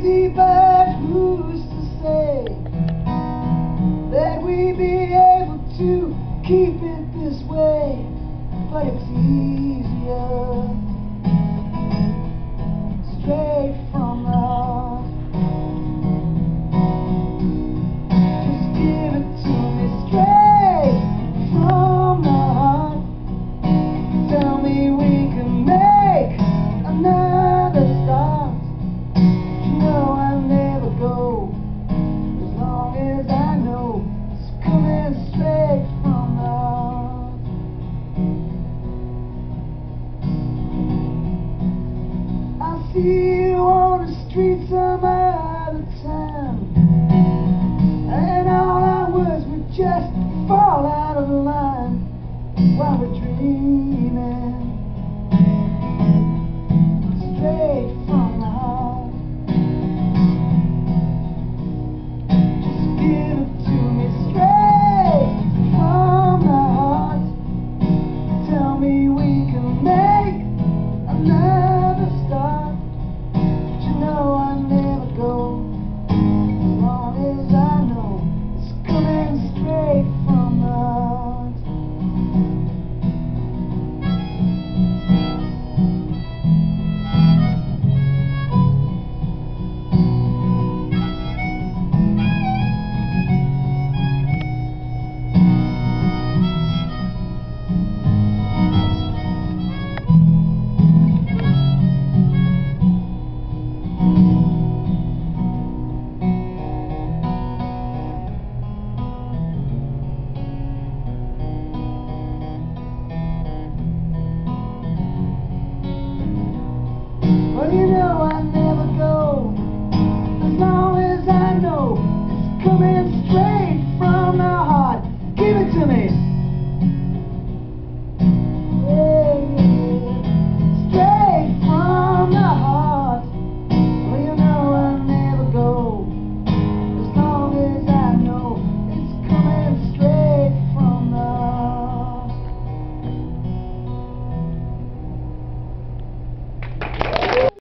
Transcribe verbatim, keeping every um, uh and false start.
easy, but who's to say that we be able to keep it this way? But it's easier straight from the heart. Just give it to me straight from the heart. Tell me we can make another start. You know I'll never go as long as I know it's coming straight from the heart. I see you on the street some